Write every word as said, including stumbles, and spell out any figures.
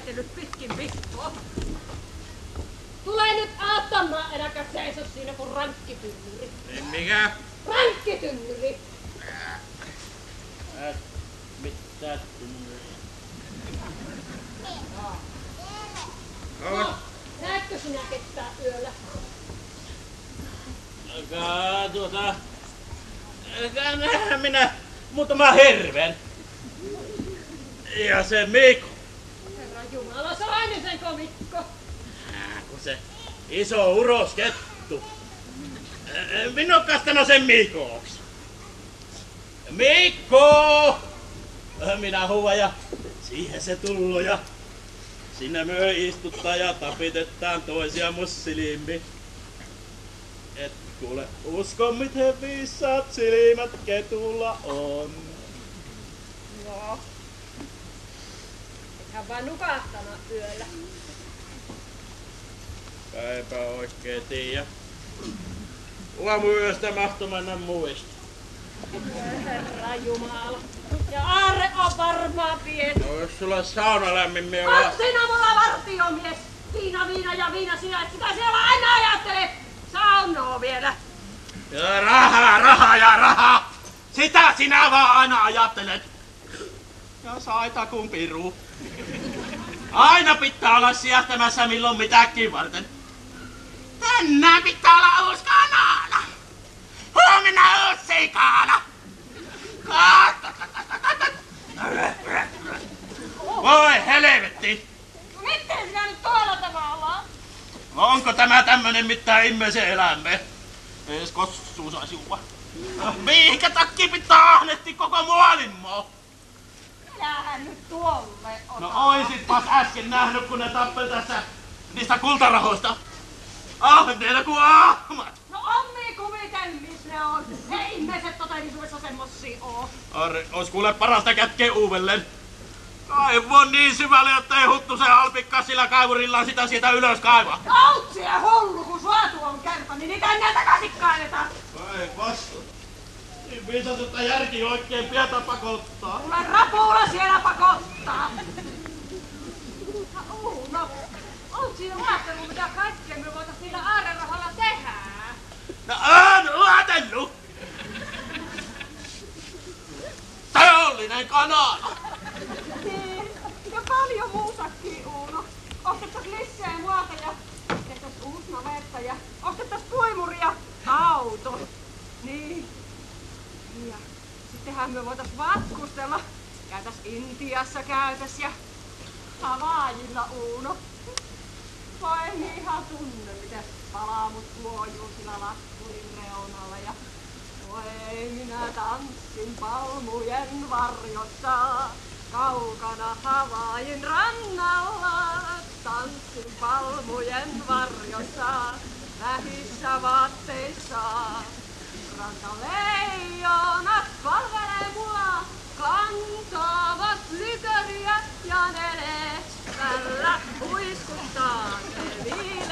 väitellyt pitkin viikkoa. Tule nyt auttamaan, äläkä seiso siinä kun rankkitynnyri. Niin mikä? Rankkitynnyri! Ää, mitä tynnyri? No, näetkö sinä ketään yöllä? Älkää tuota... Älkää nähdä minä muutama herven. Ja se Mikko. Herra Jumala, Salainen sen komikko. Ää, kun se iso uroskettu. Minä oon kastanut sen Mikoksi. Mikko! Minä huuan ja siihen se tullo ja sinne myö istuttaa ja tapitetaan toisia mussilimi. Et kuule usko miten viisaat silmät ketulla on. No. Ethän vaan nukahtanut yöllä. Eipä oikein tiiä. Aamuyöstä mahto mennä muista. Herra Jumala. Ja aarre on varmaan pieni. No jos sulla on sauna lämmin, mie Oot vaan... sinä mulla vartiomies! Viina, viina ja viina sinä, et sitä siellä aina ajattele! Saunoo vielä! Ja rahaa, rahaa ja rahaa! Sitä sinä vaan aina ajattelet! Ja saita kun piru. Aina pitää olla sijahtamassa milloin mitäkin varten. Tänään pitää olla uusi kanala! Huomenna uusi sikala! Voi helvetti! Miten sinä nyt tuolla tavalla? Onko tämä tämmönen mitään ihmisen elämme? Ees kossuu saisi juua. Mihinkä takki pitää ahnetti koko muolimmo? Älähän nyt tuolle ota. No oisitpas äsken nähnyt kun ne tappeli tässä niistä kultarahoista. Ahneena ku ahmat! No ommii kuvitelmis ne on. Ei ihmiset todellisuudessa semmosia oo. Arre, ois kuule parasta kätkeä uudelleen. Kaivu on niin syvälle, jotta ei huttu se alpikka sillä kaivurillaan sitä sieltä ylös kaivaa. Outsia hullu, kun suatu on kärpä, niin niitä enää takaisin kaiveta. Ei vasta. Niin viisas, että järki oikein pientä pakottaa. Mulle rapulla siellä pakottaa. Uuno, oot siinä ajatellut mitä kaikkea me voitais niillä aarerahalla tehdä? No oon ajatellut! Teollinen kanala! Niin, ja paljon muutakin, Uuno. Ostettais lisää maata ja ostettais uusi navetta ja ostettais puimuri ja auto. Niin. Ja sittenhän me voitais matkustella. Käytäs Intiassa käytäs ja Havaajilla, Uuno. Voi en ihan tunne, miten palamut huojuu sillä laskurin reunalla ja voi minä tanssin palmujen varjossa. Kaukana Havaajin rannalla tanssin palmujen varjossa. Vähissä vaatteissa rantaleijonat palvelee mua. Kantavat lyköriä ja ne tällä huiskuttaa ne